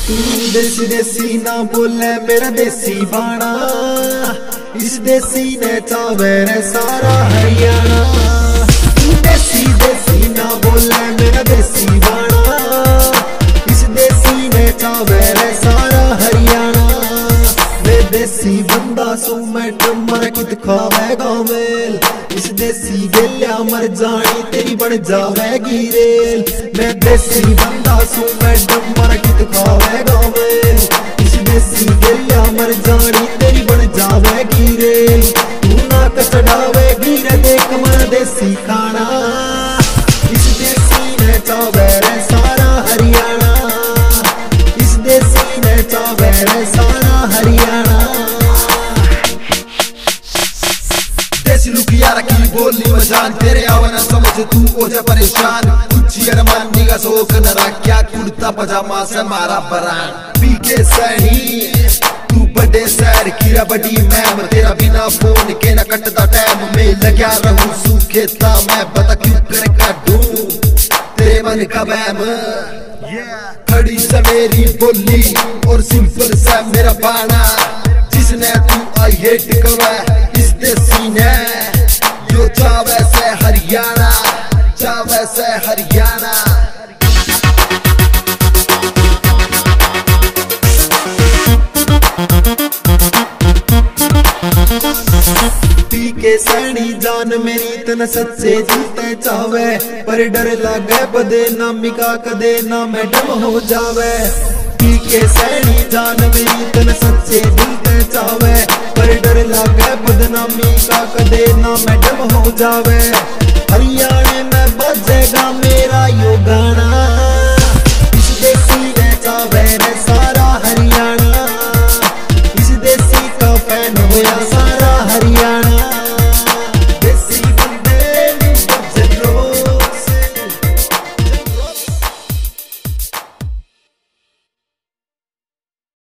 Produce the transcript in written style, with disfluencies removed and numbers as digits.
तू देसी देसी ना बोले मेरा देसी बाणा, इस देसी ने चावे रे सारा हरियाणा। तू देसी देसी ना बोले मेरा देसी बाणा, इस देसी ने चावे रे सारा हरियाणा। मैं देसी बंदा सू मैं टमर कित खावेगा मेल, इस देसी गेलिया मर जानी तेरी बन जावेगी रेल। मैं देसी बंदा सू मैं टमर कित खावेगा मेल, इस देसी गेलिया मर जानी तेरी बन जावेगी रेल। तू ना कचड़ावेगी रे देख मन देसी खाना, इस देसी ने चावे रे सारा हरियाणा। इस देसी ने चावे रे सारा हरियाणा। देसी लुकियारा की बोली मजान, तेरे आवाना समझ तू हो जा परेशान। कुछ अरमान निगा सोक न रखा, कुर्ता पजामा से मारा बरान। पीके सैनी तू बड़े सैर कीरा बड़ी मैम, तेरा बिना फोन के न कटता टाइम। में लगा रहूं सूखेता मैं बता क्यों कर काटूं तेरे मन का बैम। खड़ी सा मेरी बोली और सिंपल सा मेरा बाणा, जिसने तू आई हेट कवा इस देसी ने। यो चावे से हरियाणा, चावे से हरियाणा। पीके सैनी जान मेरी तन सच्चे जीते चावे, पर डर लागे बदनामी का कदे ना मैडम हो जावे। पीके सैनी जान मेरी तन सच्चे जीते चावे, पर डर लागे बदनामी का कदे ना मैडम हो जावे। हरियाणा में बजेगा मेरा यो गाना, इस देसी ने चावे रे सारा हरियाणा। इस देसी का फैन होया